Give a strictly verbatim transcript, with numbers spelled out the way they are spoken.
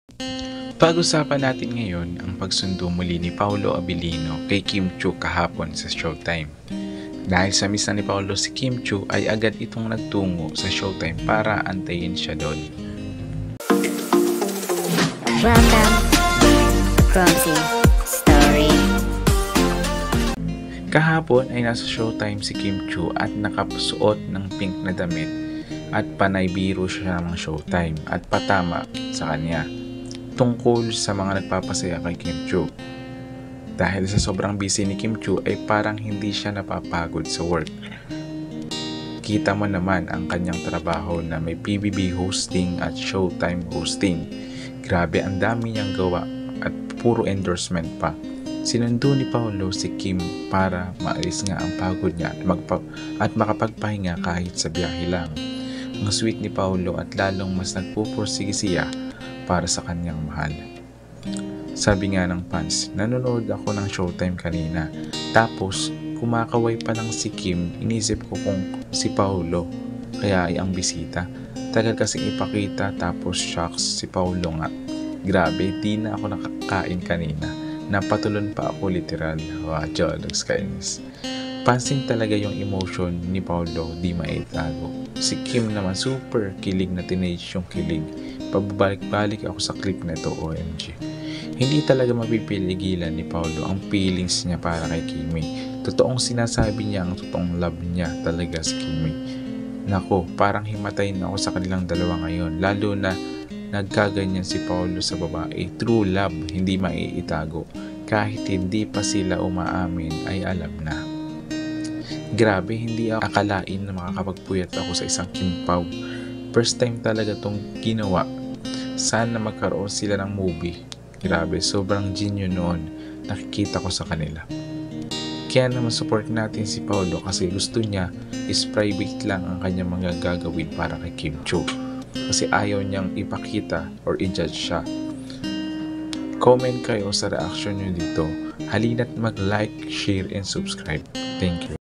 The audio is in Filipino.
Pag-usapan natin ngayon ang pagsundo muli ni Paolo Abilino kay Kim Chiu kahapon sa Showtime. Dahil sa miss na ni Paolo si Kim Chiu ay agad itong nagtungo sa Showtime para antayin siya doon. Random Crossing Story. Kahapon ay nasa Showtime si Kim Chiu at nakasuot ng pink na damit at panay biro siya ng Showtime at patama sa kanya tungkol sa mga nagpapasaya kay Kim Chiu. Dahil sa sobrang busy ni Kim Chiu ay parang hindi siya napapagod sa work. Kita mo naman ang kanyang trabaho na may P B B hosting at Showtime hosting. Grabe, ang dami niyang gawa at puro endorsement pa. Sinundo ni Paolo si Kim para maalis nga ang pagod niya at, magpa- at makapagpahinga kahit sa biyahe lang. Ang sweet ni Paolo at lalong mas nagpupursige siya para sa kanyang mahal. Sabi nga ng fans, nanonood ako ng Showtime kanina. Tapos, kumakaway pa lang si Kim, inisip ko kung si Paolo, kaya ay ang bisita. Tagal kasing ipakita tapos shocks si Paolo nga. Grabe, di na ako nakakain kanina. Napatulon pa ako literal. Wow, jologs kainis. Pansin talaga yung emotion ni Paolo, di maitago. Si Kim naman super kilig na teenage yung kilig. Pabalik-balik ako sa clip na ito, O M G. Hindi talaga mapipiligilan ni Paolo ang feelings niya para kay Kimi. Totoong sinasabi niya ang totoong love niya talaga si Kimi. Nako, parang himatayin ako sa kanilang dalawa ngayon. Lalo na nagkaganyan si Paolo sa babae. True love, hindi maiitago. Kahit hindi pa sila umaamin ay alam na. Grabe, hindi ako akalain na makakapagpuyat ako sa isang Kimpaw. First time talaga tong ginawa. Sana magkaroon sila ng movie. Grabe, sobrang genuine noon. Nakikita ko sa kanila. Kaya naman support natin si Paolo kasi gusto niya is private lang ang kanyang mga gagawin para kay Kim Chiu. Kasi ayaw niyang ipakita or i-judge siya. Comment kayo sa reaction niyo dito. Halina't mag-like, share, and subscribe. Thank you.